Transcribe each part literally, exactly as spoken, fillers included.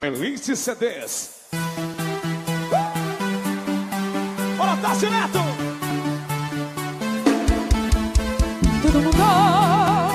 Elite C Ds. Bora, Tássio Neto! Todo mundo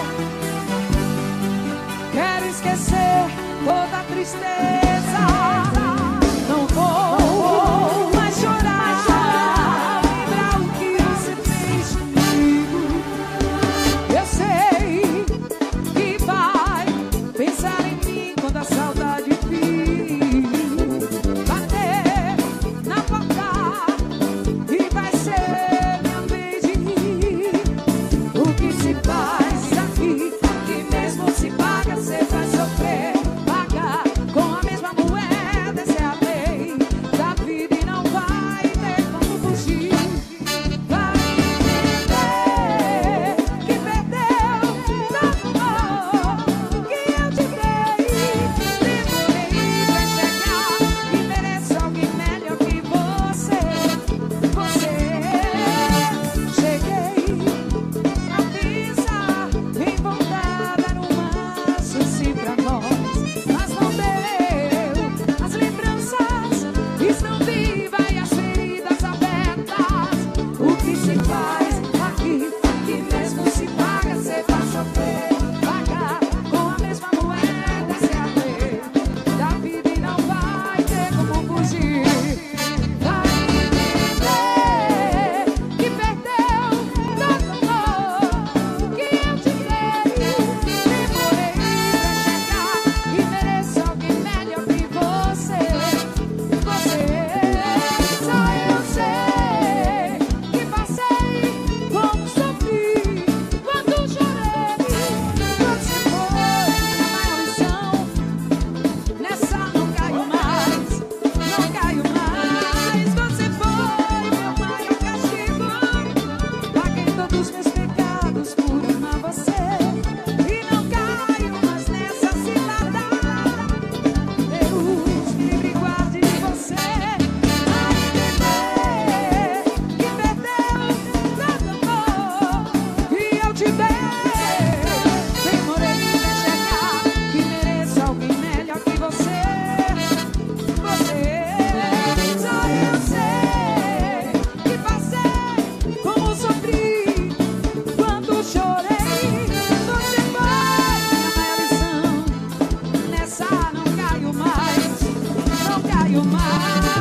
quer esquecer toda a tristeza. Não vou mais chorar, lembrar o que você fez comigo. Eu sei que vai pensar em mim quando a saudade vir bater na porta e vai ser minha vez de rir. O que se faz aqui, que mesmo se paga, você vai sofrer. Pagar com a mesma moeda, essa é a lei da vida e não vai ter como fugir. Vai entender que perdeu tanto amor que eu te dei. Demorei pra chegar e mereço alguém melhor que você. Você, cheguei a pisar envoltada numa assim pra nós, mas não deu. As lembranças estão vivas e as feridas abertas. O que se faz aqui, que mesmo se paga, você vai sofrer. Pagar com a mesma moeda, essa é a lei da vida e não vai ter como fugir. Vai entender que perdeu tanto amor que eu te dei. Demorei pra chegar e mereço alguém melhor que você. Você, só eu sei que passei como sofri, quando chorei. Você foi a maior lição, nessa não caio mais, não caio mais. Você foi meu maior castigo, paguei todos os meus pecados por amar você. E não caio mais nessa cilada, Deus me livre e guarde de você. A entender que perdeu tanto amor que eu te dei. Demorei pra chegar que mereço alguém melhor que você. Você, só eu sei que passei como sofri, quando chorei. Você foi a maior lição, nessa não caio mais, não caio mais.